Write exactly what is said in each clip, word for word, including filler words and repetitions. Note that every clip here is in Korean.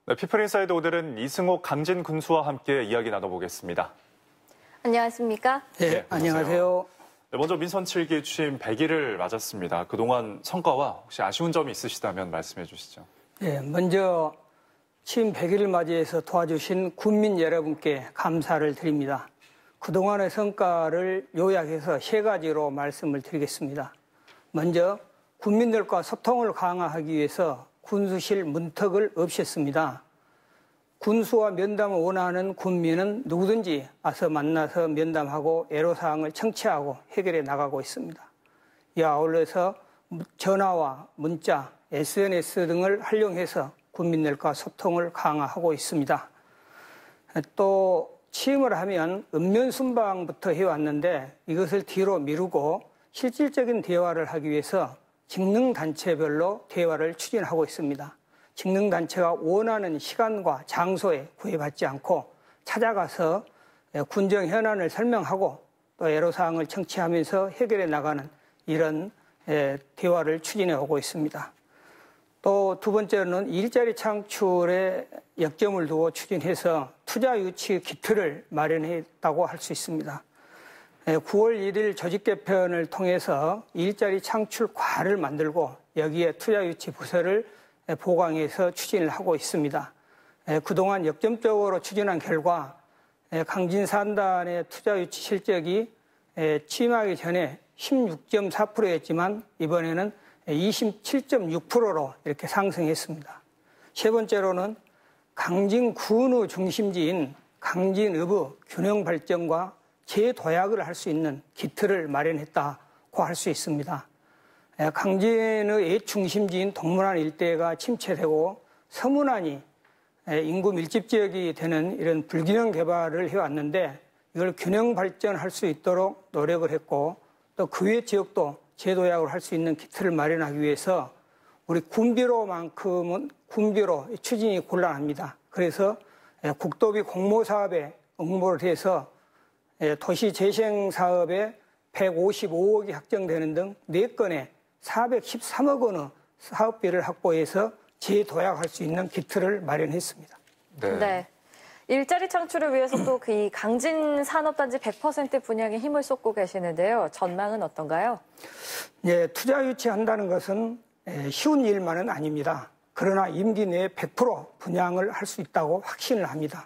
네, 피플인사이드 오늘은 이승옥 강진 군수와 함께 이야기 나눠보겠습니다. 안녕하십니까? 네, 네, 안녕하세요. 네, 먼저 민선 칠 기 취임 백 일을 맞았습니다. 그동안 성과와 혹시 아쉬운 점이 있으시다면 말씀해 주시죠. 네, 먼저 취임 백 일을 맞이해서 도와주신 군민 여러분께 감사를 드립니다. 그동안의 성과를 요약해서 세 가지로 말씀을 드리겠습니다. 먼저 군민들과 소통을 강화하기 위해서 군수실 문턱을 없앴습니다. 군수와 면담을 원하는 군민은 누구든지 와서 만나서 면담하고 애로사항을 청취하고 해결해 나가고 있습니다. 이에 아울러서 전화와 문자, 에스엔에스 등을 활용해서 군민들과 소통을 강화하고 있습니다. 또 취임을 하면 읍면순방부터 해왔는데 이것을 뒤로 미루고 실질적인 대화를 하기 위해서 직능단체별로 대화를 추진하고 있습니다. 직능단체가 원하는 시간과 장소에 구애받지 않고 찾아가서 군정 현안을 설명하고 또 애로사항을 청취하면서 해결해 나가는 이런 대화를 추진해 오고 있습니다. 또 두 번째로는 일자리 창출에 역점을 두고 추진해서 투자 유치 기틀을 마련했다고 할 수 있습니다. 구월 일일 조직 개편을 통해서 일자리 창출과를 만들고 여기에 투자 유치 부서를 보강해서 추진을 하고 있습니다. 그동안 역점적으로 추진한 결과 강진 산단의 투자 유치 실적이 취임하기 전에 십육 점 사 퍼센트였지만 이번에는 이십칠 점 육 퍼센트로 이렇게 상승했습니다. 세 번째로는 강진군의 중심지인 강진읍의 균형 발전과 재도약을 할 수 있는 기틀을 마련했다고 할 수 있습니다. 강진의 옛 중심지인 동문안 일대가 침체되고 서문안이 인구 밀집 지역이 되는 이런 불균형 개발을 해왔는데 이걸 균형 발전할 수 있도록 노력을 했고 또 그 외 지역도 재도약을 할 수 있는 기틀을 마련하기 위해서 우리 군비로만큼은 군비로 추진이 곤란합니다. 그래서 국도비 공모사업에 응모를 해서 도시재생 사업에 백오십오억이 확정되는 등 네 건의 사백십삼억 원의 사업비를 확보해서 재도약할 수 있는 기틀을 마련했습니다. 네. 네. 일자리 창출을 위해서 또 그 이 강진 산업단지 백 퍼센트 분양에 힘을 쏟고 계시는데요. 전망은 어떤가요? 네, 투자 유치한다는 것은 쉬운 일만은 아닙니다. 그러나 임기 내에 백 퍼센트 분양을 할 수 있다고 확신을 합니다.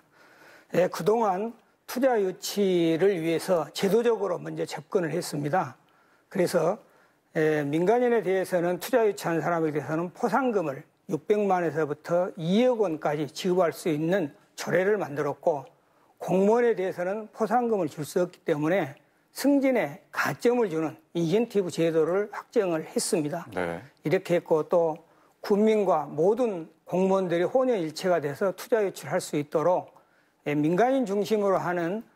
그동안 투자 유치를 위해서 제도적으로 먼저 접근을 했습니다. 그래서 민간인에 대해서는 투자 유치한 사람에 대해서는 포상금을 육백만에서부터 이억 원까지 지급할 수 있는 조례를 만들었고 공무원에 대해서는 포상금을 줄 수 없기 때문에 승진에 가점을 주는 인센티브 제도를 확정을 했습니다. 네. 이렇게 했고 또 국민과 모든 공무원들이 혼연일체가 돼서 투자 유치를 할 수 있도록 민간인 중심으로 하는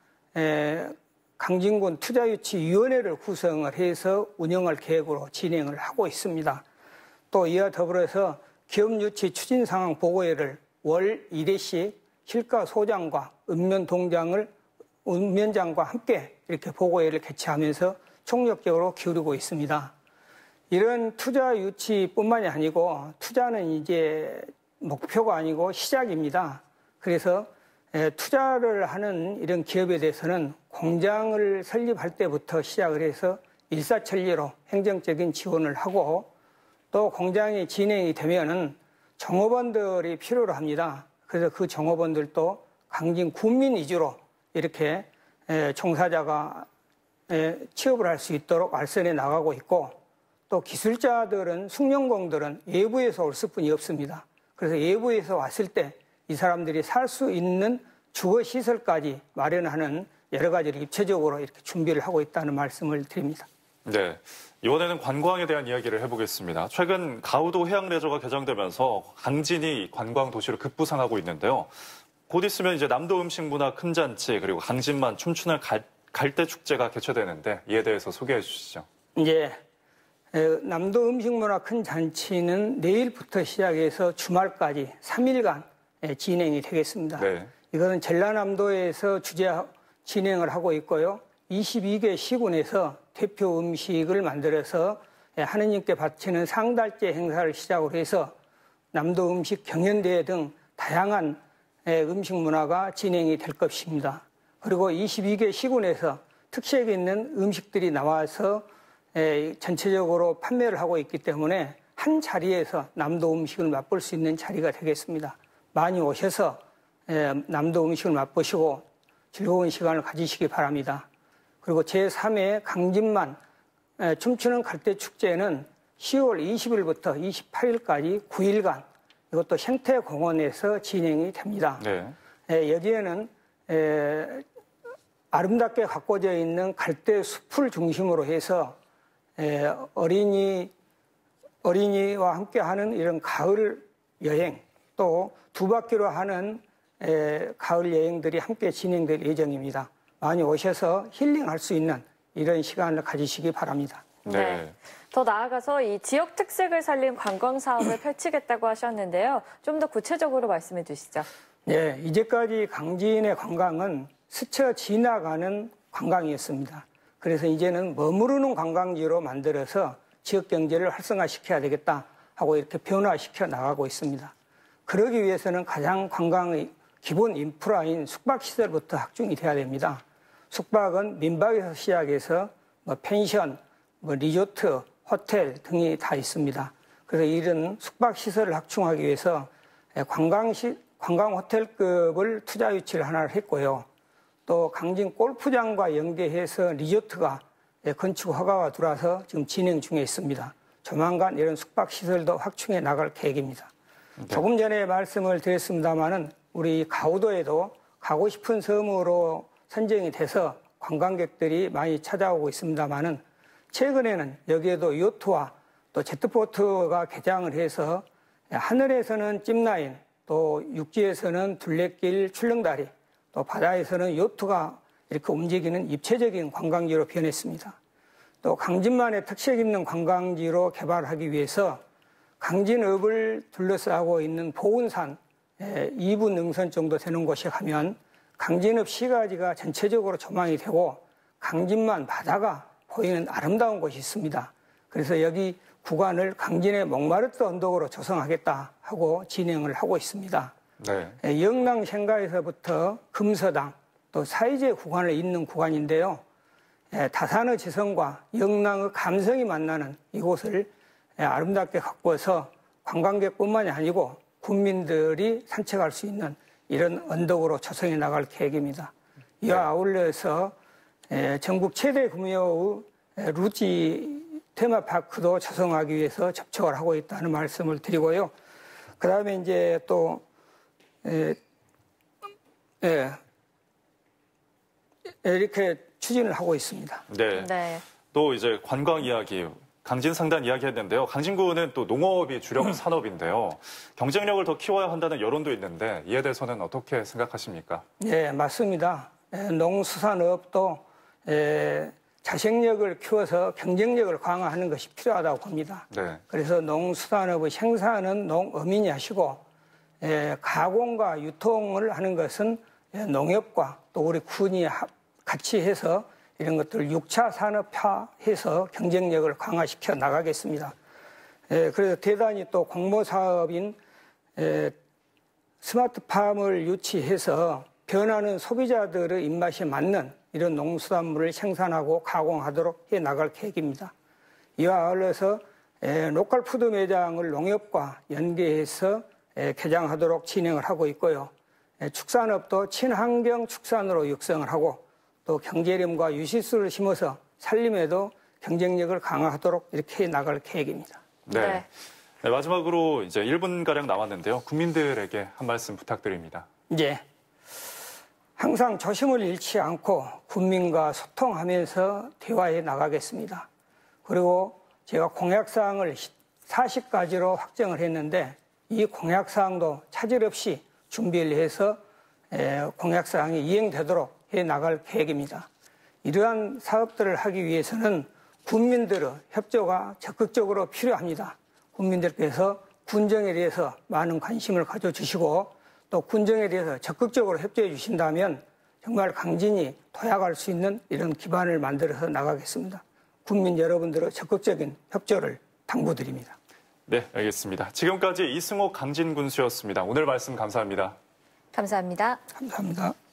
강진군 투자유치위원회를 구성을 해서 운영할 계획으로 진행을 하고 있습니다. 또 이와 더불어서 기업유치 추진상황 보고회를 월 일 회씩 실가소장과 읍면동장을 읍면장과 함께 이렇게 보고회를 개최하면서 총력적으로 기울이고 있습니다. 이런 투자 유치뿐만이 아니고 투자는 이제 목표가 아니고 시작입니다. 그래서 투자를 하는 이런 기업에 대해서는 공장을 설립할 때부터 시작을 해서 일사천리로 행정적인 지원을 하고 또 공장이 진행이 되면은 종업원들이 필요로 합니다. 그래서 그 종업원들도 강진 군민 위주로 이렇게 종사자가 취업을 할 수 있도록 알선해 나가고 있고 또 기술자들은 숙련공들은 외부에서 올 수뿐이 없습니다. 그래서 외부에서 왔을 때 이 사람들이 살 수 있는 주거시설까지 마련하는 여러 가지를 입체적으로 이렇게 준비를 하고 있다는 말씀을 드립니다. 네, 이번에는 관광에 대한 이야기를 해보겠습니다. 최근 가우도 해양레저가 개장되면서 강진이 관광 도시로 급부상하고 있는데요. 곧 있으면 이제 남도 음식문화 큰잔치 그리고 강진만 춤추는 갈대축제가 개최되는데 이에 대해서 소개해 주시죠. 예, 남도 음식문화 큰잔치는 내일부터 시작해서 주말까지 삼 일간 진행이 되겠습니다. 네. 이거는 전라남도에서 주재 진행을 하고 있고요. 이십이 개 시군에서 대표 음식을 만들어서 하느님께 바치는 상달제 행사를 시작으로 해서 남도 음식 경연대회 등 다양한 음식 문화가 진행이 될 것입니다. 그리고 이십이 개 시군에서 특색 있는 음식들이 나와서 전체적으로 판매를 하고 있기 때문에 한 자리에서 남도 음식을 맛볼 수 있는 자리가 되겠습니다. 많이 오셔서 남도 음식을 맛보시고 즐거운 시간을 가지시기 바랍니다. 그리고 제삼 회 강진만 춤추는 갈대축제는 시월 이십일부터 이십팔일까지 구 일간 이것도 생태공원에서 진행이 됩니다. 네. 여기에는 아름답게 가꿔져 있는 갈대 숲을 중심으로 해서 어린이, 어린이와 함께하는 이런 가을 여행 또 두 바퀴로 하는 가을 여행들이 함께 진행될 예정입니다. 많이 오셔서 힐링할 수 있는 이런 시간을 가지시기 바랍니다. 네. 네. 더 나아가서 이 지역 특색을 살린 관광 사업을 펼치겠다고 하셨는데요. 좀 더 구체적으로 말씀해 주시죠. 네, 이제까지 강진의 관광은 스쳐 지나가는 관광이었습니다. 그래서 이제는 머무르는 관광지로 만들어서 지역 경제를 활성화시켜야 되겠다 하고 이렇게 변화시켜 나가고 있습니다. 그러기 위해서는 가장 관광의 기본 인프라인 숙박시설부터 확충이 돼야 됩니다. 숙박은 민박에서 시작해서 뭐 펜션, 뭐 리조트, 호텔 등이 다 있습니다. 그래서 이런 숙박시설을 확충하기 위해서 관광시, 관광호텔급을 투자 유치를 하나를 했고요. 또 강진 골프장과 연계해서 리조트가 건축 허가가 들어와서 지금 진행 중에 있습니다. 조만간 이런 숙박시설도 확충해 나갈 계획입니다. 네. 조금 전에 말씀을 드렸습니다마는 우리 가우도에도 가고 싶은 섬으로 선정이 돼서 관광객들이 많이 찾아오고 있습니다마는 최근에는 여기에도 요트와 또 제트보트가 개장을 해서 하늘에서는 찜라인, 또 육지에서는 둘레길 출렁다리, 또 바다에서는 요트가 이렇게 움직이는 입체적인 관광지로 변했습니다. 또 강진만의 특색 있는 관광지로 개발하기 위해서 강진읍을 둘러싸고 있는 보은산 이 분 능선 정도 되는 곳에 가면 강진읍 시가지가 전체적으로 조망이 되고 강진만 바다가 보이는 아름다운 곳이 있습니다. 그래서 여기 구간을 강진의 목마르트 언덕으로 조성하겠다 하고 진행을 하고 있습니다. 네. 영랑 생가에서부터 금서당 또 사이제 구간을 잇는 구간인데요. 다산의 지성과 영랑의 감성이 만나는 이곳을 아름답게 가꾸어서 관광객뿐만이 아니고 국민들이 산책할 수 있는 이런 언덕으로 조성해 나갈 계획입니다. 이와 네. 아울러서 전국 최대 규모의 루지 테마파크도 조성하기 위해서 접촉을 하고 있다는 말씀을 드리고요. 그 다음에 이제 또, 에, 에, 이렇게 추진을 하고 있습니다. 네. 네. 또 이제 관광 이야기, 강진 상단 이야기 했는데요. 강진구는 또 농업이 주력 산업인데요. 경쟁력을 더 키워야 한다는 여론도 있는데 이에 대해서는 어떻게 생각하십니까? 네, 맞습니다. 농수산업도 에, 자생력을 키워서 경쟁력을 강화하는 것이 필요하다고 봅니다. 네. 그래서 농수산업의 생산은 농어민이 하시고 에, 가공과 유통을 하는 것은 농협과 또 우리 군이 같이 해서 이런 것들을 육 차 산업화해서 경쟁력을 강화시켜 나가겠습니다. 에, 그래서 대단히 또 공모사업인 에, 스마트팜을 유치해서 변하는 소비자들의 입맛에 맞는 이런 농수산물을 생산하고 가공하도록 해 나갈 계획입니다. 이와 아울러서 에, 로컬 푸드 매장을 농협과 연계해서 에, 개장하도록 진행을 하고 있고요. 에, 축산업도 친환경 축산으로 육성을 하고 또 경제림과 유실수를 심어서 산림에도 경쟁력을 강화하도록 이렇게 해 나갈 계획입니다. 네. 네. 네, 마지막으로 이제 일 분가량 남았는데요. 국민들에게 한 말씀 부탁드립니다. 네. 항상 조심을 잃지 않고 국민과 소통하면서 대화해 나가겠습니다. 그리고 제가 공약사항을 사십 가지로 확정을 했는데 이 공약사항도 차질 없이 준비를 해서 공약사항이 이행되도록 해 나갈 계획입니다. 이러한 사업들을 하기 위해서는 국민들의 협조가 적극적으로 필요합니다. 국민들께서 군정에 대해서 많은 관심을 가져주시고 또 군정에 대해서 적극적으로 협조해 주신다면 정말 강진이 도약할 수 있는 이런 기반을 만들어서 나가겠습니다. 국민 여러분들의 적극적인 협조를 당부드립니다. 네, 알겠습니다. 지금까지 이승옥 강진 군수였습니다. 오늘 말씀 감사합니다. 감사합니다. 감사합니다.